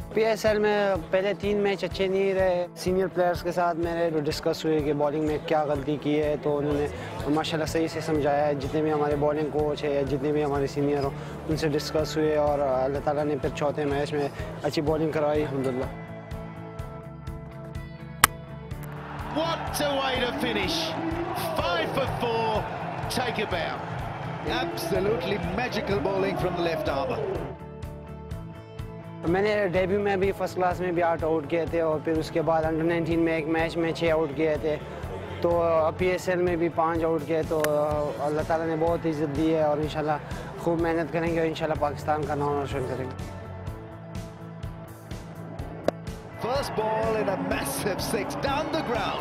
PSL में पहले 3 match अच्छे नहीं रहे। सीनियर प्लेयर्स के साथ मेरे डिस्कस हुए कि बॉलिंग में क्या गलती की है, तो उन्होंने माशाल्लाह सही से समझाया है। जितने भी हमारे बॉलिंग कोच है या जितने भी हमारे सीनियर हो उनसे डिस्कस हुए और अल्लाह ताला ने फिर चौथे मैच में अच्छी बॉलिंग करवाई अल्हम्दुलिल्लाह। What a way to finish! 5 for 4, take a bow. Absolutely magical bowling from the left armour. मैंने डेब्यू में भी फर्स्ट क्लास में भी 8 आउट किए थे और फिर उसके बाद अंडर 19 में एक मैच में 6 आउट किए थे, तो PSL में भी 5 आउट किए। तो अल्लाह ताला ने बहुत इज़्ज़त दी है और इंशाल्लाह खूब मेहनत करेंगे और इंशाल्लाह पाकिस्तान का नाम रोशन करेंगे। First ball in a massive 6 down the ground.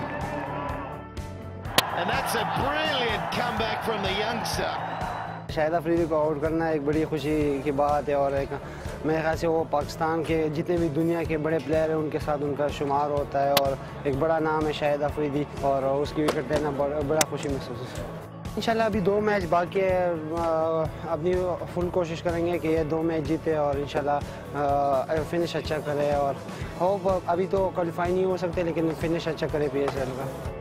And that's a brilliant comeback from the youngster. Shahid Afridi को आउट करना एक बड़ी खुशी की बात है और एक मेरे ख्याल से वो पाकिस्तान के जितने भी दुनिया के बड़े प्लेयर हैं उनके साथ उनका शुमार होता है और एक बड़ा नाम है शाहिद अफरीदी, और उसकी विकेट लेना बड़ा खुशी महसूस है। इंशाल्लाह अभी 2 मैच बाकी है, अपनी फुल कोशिश करेंगे कि ये 2 मैच जीते और इंशाल्लाह फिनिश अच्छा करे और होप अभी तो क्वालिफाई नहीं हो सकते लेकिन फिनिश अच्छा करे PSL का।